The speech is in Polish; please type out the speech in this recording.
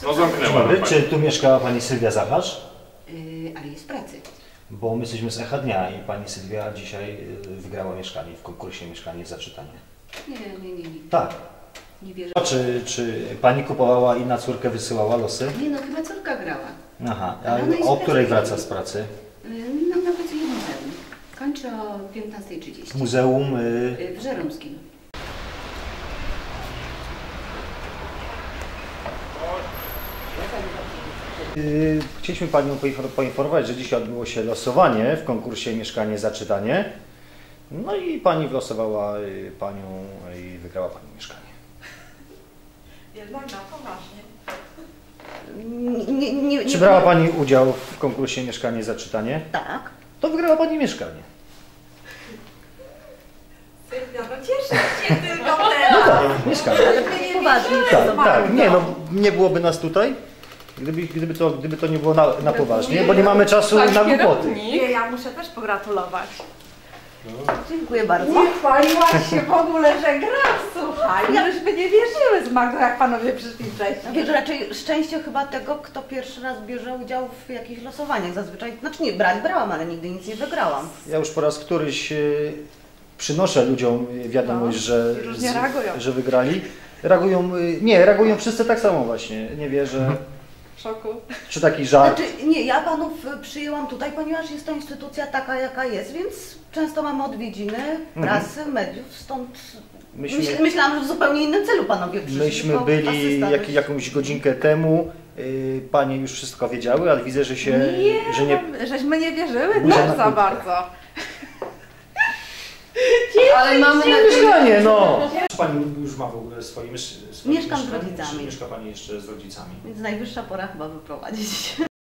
No zamknęła. Dobry, czy tu mieszka pani Sylwia Zacharz? Ale jest w pracy. Bo my jesteśmy z Echa Dnia i pani Sylwia dzisiaj wygrała mieszkanie w konkursie Mieszkanie za czytanie. Nie. Tak. Nie wierzę. Czy pani kupowała i na córkę wysyłała losy? Nie no, chyba córka grała. Aha, Ale ona jest a o w której pracy. wraca z pracy? No na pracuje w muzeum. Kończy o 15:30. W muzeum? W Żeromskim. Chcieliśmy panią poinformować, że dzisiaj odbyło się losowanie w konkursie Mieszkanie za czytanie. No i pani wylosowała panią i wygrała pani mieszkanie. Jednak na poważnie. Czy brała pani udział w konkursie Mieszkanie za czytanie? Tak. To wygrała pani mieszkanie. Sylwia, no cieszę się tylko teraz. Mieszkanie. Poważnie. Tak. Nie, no nie byłoby nas tutaj, gdyby to nie było na poważnie, bo nie mamy czasu na głupoty. Nie, ja muszę też pogratulować. Dziękuję bardzo. Nie chwaliłaś się w ogóle, że grasz, słuchaj. Już by nie wierzyły z Magdą, jak panowie przyszli wcześniej. Wiesz, raczej szczęście chyba tego, kto pierwszy raz bierze udział w jakichś losowaniach. Zazwyczaj, znaczy nie, brałam, ale nigdy nic nie wygrałam. Ja już po raz któryś przynoszę ludziom wiadomość, różnie reagują. że wygrali. Reagują wszyscy tak samo właśnie. Nie wierzę. W szoku. Czy taki żart? Znaczy, nie, ja panów przyjęłam tutaj, ponieważ jest to instytucja taka, jaka jest, więc często mamy odwiedziny prasy, mediów, stąd myślałam, że w zupełnie innym celu panowie przyszli. Myśmy byli jakąś godzinkę temu, panie już wszystko wiedziały, ale widzę, że się... Żeśmy nie wierzyły Burza też na za kłódkę. bardzo. Ale mamy Mieszkanie, no! Czy pani już ma w ogóle swoje Mieszkam z mieszkanie? rodzicami. Czy mieszka pani jeszcze z rodzicami? Więc najwyższa pora chyba wyprowadzić.